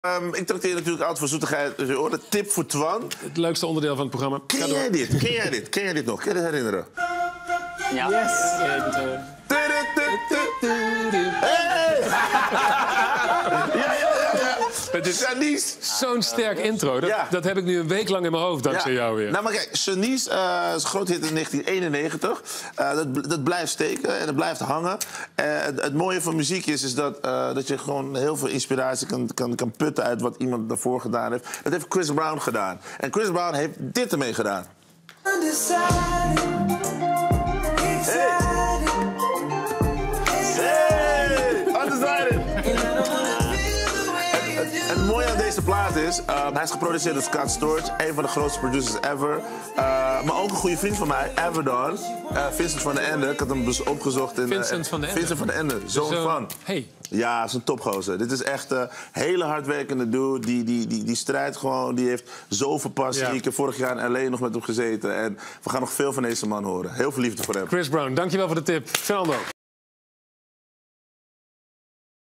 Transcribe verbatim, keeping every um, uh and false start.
Um, ik trakteer natuurlijk altijd voor zoetigheid. Dus de tip voor Twan. Het leukste onderdeel van het programma. Ken jij dit? Ken jij dit? Ken jij dit nog? Ken je dit herinneren? Ja. Yes. Hey! Ja, ja, ja, ja. Het is Shanice. zo'n sterk intro. Dat, Ja. dat heb ik nu een week lang in mijn hoofd, dankzij jou weer. Nou, maar kijk, Shanice uh, is een groot hit in negentien eenennegentig. Uh, dat, dat blijft steken en dat blijft hangen. Uh, het, het mooie van muziek is, is dat, uh, dat je gewoon heel veel inspiratie kan, kan, kan putten uit wat iemand daarvoor gedaan heeft. Dat heeft Chris Brown gedaan. En Chris Brown heeft dit ermee gedaan. Het mooie aan deze plaat is, uh, hij is geproduceerd door Scott Storch, een van de grootste producers ever. Uh, maar ook een goede vriend van mij, Avedon, uh, Vincent van den Ende. Ik had hem dus opgezocht in... Uh, Vincent van den Ende? Vincent van den Ende, zoon Zo, van. Hey. Ja, is een topgozer. Dit is echt een uh, hele hardwerkende dude. Die, die, die, die strijdt gewoon, die heeft zoveel passie. Ja. Ik heb vorig jaar in L A nog met hem gezeten. En we gaan nog veel van deze man horen. Heel veel liefde voor hem. Chris Brown, dankjewel voor de tip. Fernando.